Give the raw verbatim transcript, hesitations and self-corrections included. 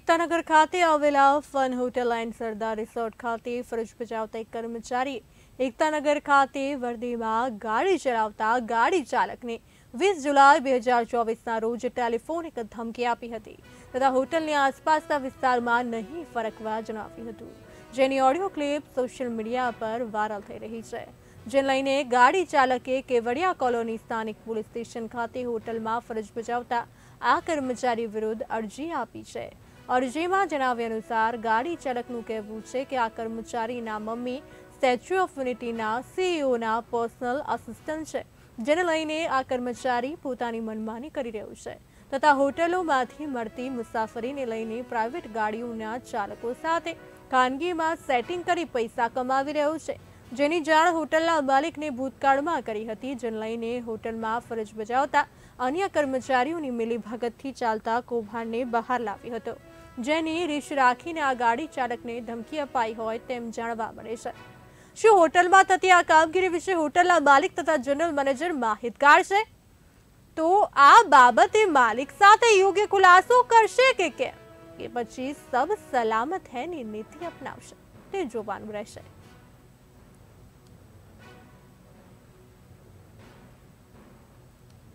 એકતાનગર ખાતે આવેલા fun hotel and Sardar resort ખાતે ફરજ બજાવતા એક કર્મચારીએ એકતાનગર ખાતે વર્દીમાં ગાડી ચલાવતા ગાડી ચાલકને વીસ જુલાઈ બે હજાર ચોવીસના રોજ ટેલિફોનિક ધમકી આપી હતી તથા હોટલની આસપાસના વિસ્તારમાં નહીં ફરકવા જણાવ્યું હતું, જેની ઓડિયો ક્લિપ સોશિયલ મીડિયા પર વાયરલ થઈ રહી છે, જેને લઈને ગાડી ચાલકે કેવડિયા કોલોની સ્થાનિક પોલીસ સ્ટેશન ખાતે હોટલમાં ફરજ બજાવતા આ કર્મચારી વિરુદ્ધ અરજી આપી છે। અરજીમાં જણાવ્યા અનુસાર ગાડી ચાલકનું કહેવું છે કે આ કર્મચારીના મમ્મી સ્ટેચ્યુ ઓફ યુનિટીના સીઈઓના પર્સનલ આસિસ્ટન્ટ છે, જેને લઈને આ કર્મચારી પોતાની મનમાની કરી રહ્યો છે તથા હોટલોમાંથી મળતી મુસાફરીને લઈને પ્રાઇવેટ ગાડીઓના ચાલકો સાથે ખાનગીમાં સેટિંગ કરી પૈસા કમાવી રહ્યો છે, જેની જાણ હોટલના માલિકને ભૂતકાળમાં કરી હતી, જેને લઈને હોટલમાં ફરજ બજાવતા અન્ય કર્મચારીઓની મિલીભગતથી ચાલતા કૌભાંડને બહાર લાવ્યો હતો, જેની રીશ રાખીને આ ગાડી ચાલકને ધમકી અપાઈ હોય તેમ જાણવા મળે છે। શું હોટલમાં થતી આ કામગીરી વિશે હોટલના માલિક તથા જનરલ મેનેજર માહિતગાર છે? તો આ બાબતે માલિક સાથે યોગ્ય ખુલાસો કરશે કે કેમ, કે પછી સબ સલામત હૈની નીતિ અપનાવશે તે જોવાનું રહેશે।